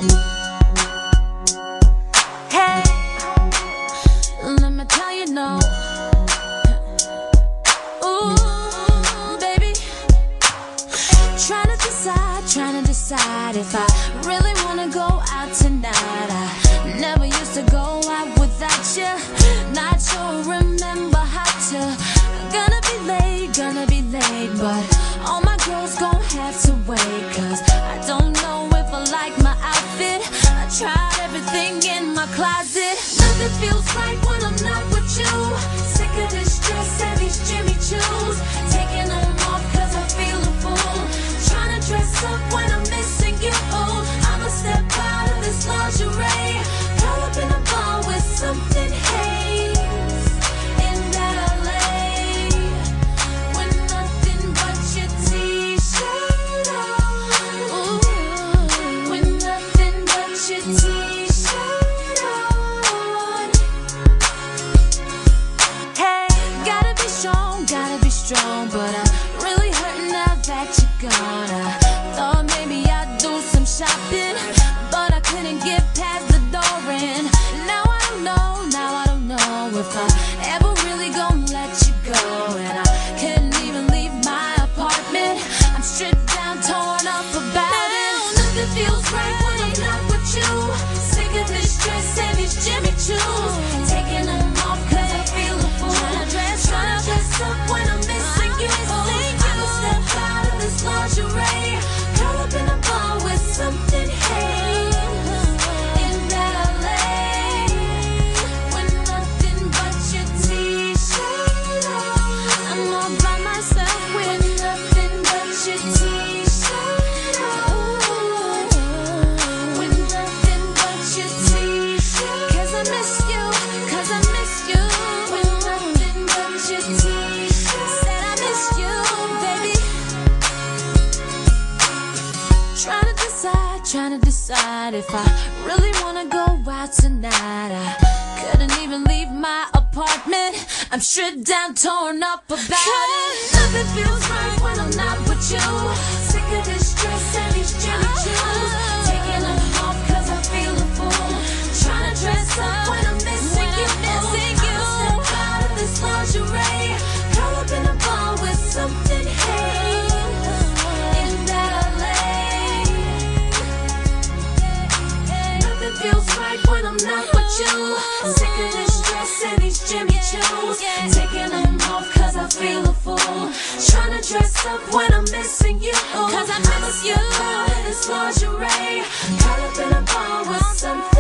Hey, let me tell you no. Ooh, baby. Trying to decide if I really wanna go out tonight. I never used to go out without you. Not sure, remember how to. Gonna be late, but all my girls gon' have to wait. Cause I don't know if I like my outfit. I tried everything in my closet. Nothing feels right when I'm not with you. Sick of this dress and these Jimmy Choos. Taking them off cause I feel a fool. Trying to dress up when I'm missing you. I'ma step out of this lingerie. Curl up in a bar with something haze. In LA, with nothing but your t-shirt on. Ooh, with nothing but your t-shirt on. Hey, gotta be strong, but I'm really hurting now that you're gone. I thought maybe I'd do some shopping, but I couldn't get past the door. And now I don't know if I ever really gon' let you go. And I couldn't even leave my apartment. I'm stripped down, torn up about it. Nothing feels right when I'm not with you. Sick of this dress and these Jimmy Choos. Taking them off cause I feel a fool. Trying to dress up when I'm missing you. I'ma step out of this lingerie. Curl up in a bar with something haze. In LA, with nothing but your t-shirt on. I'm all by myself with nothing but your t-shirt on. With nothing but your t-shirt. Cause I miss you. With nothing but your t-shirt. Said I miss you, baby. Trying to decide if I really wanna go out tonight. I couldn't even leave my apartment. I'm stripped down, torn up about it. Nothing feels right when I'm not with you. Sick of this dress and these Jimmy Choos. Taking them off cause I feel a fool. Trying to dress up when I'm missing you. I'ma step out of this lingerie. Curl up in a bar with something haze. In LA, nothing feels right when I'm not with you. Sick of this dress and these Jimmy Choos. Taking them off cause I feel a fool. Trying to dress up when I'm missing you. Cause I miss you. I'ma step out of this lingerie. Curl up in a bar with something